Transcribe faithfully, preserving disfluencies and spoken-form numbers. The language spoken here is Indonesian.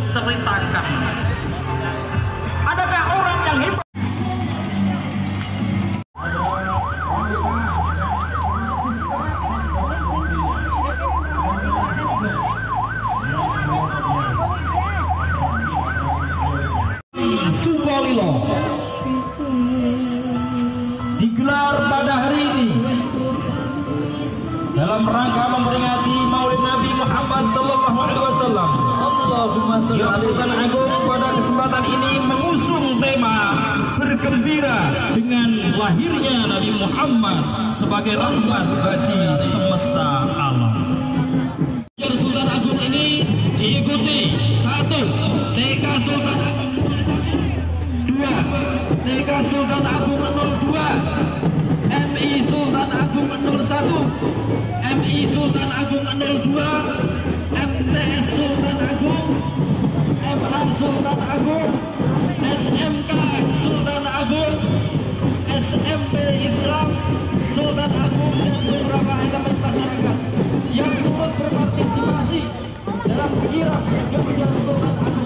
ceritakan. Adakah orang yang hebat? Sukolilo digelar pada hari ini dalam rangka memperingati Maulid Nabi Muhammad Sallallahu Alaihi Wasallam. Allahumma sholli alaihi. Sultan Agung pada kesempatan ini mengusung tema bergembira dengan lahirnya Nabi Muhammad sebagai rahmat bagi semesta alam. Sultan Agung ini diikuti satu T K Sultan Agung, dua T K Sultan Agung nol dua, M I Sultan Agung nol satu, M I Sultan Agung nol dua, M T S Sultan Agung, M H Sultan Agung, S M K Sultan Agung, S M P Islam Sultan Agung, dan beberapa elemen masyarakat yang turut berpartisipasi dalam kirap ganjar Sultan Agung.